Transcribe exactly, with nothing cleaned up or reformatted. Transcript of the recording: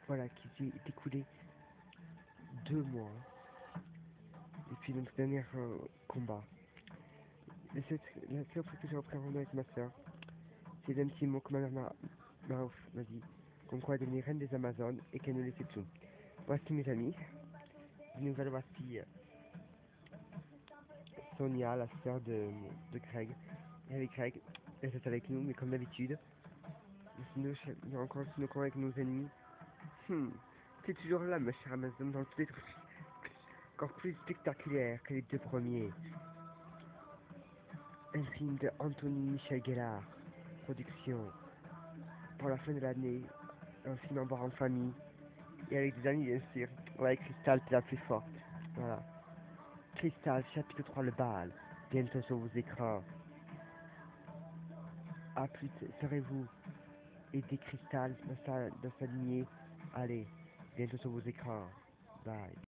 voilà, qui s'est écoulé deux mois depuis notre dernier euh, combat. Et cette, la seule fois que j'ai repris un rendez avec ma soeur, c'est d'un petit mot que ma mère m'a m'a dit, comme quoi elle devenait reine des Amazones et qu'elle nous laissait tout. Voici mes amis, nous allons voici euh, Sonia, la sœur de, de Greg. Et avec Greg, elle est avec nous, mais comme d'habitude, nous, nous encore nous encore avec nos ennemis. Hmm, c'est toujours là, ma chère Amazon, dans le titre encore plus spectaculaire que les deux premiers. Un film de Anthony Michel Gellar, production, pour la fin de l'année, un film en bord en famille, et avec des amis bien sûr. Ouais, Crystal, c'est la plus forte. Voilà. Crystal, chapitre trois, le bal, bientôt sur vos écrans. A plus, serez-vous aider Crystal dans sa, dans sa lignée? Allez, bientôt sur vos écrans. Bye.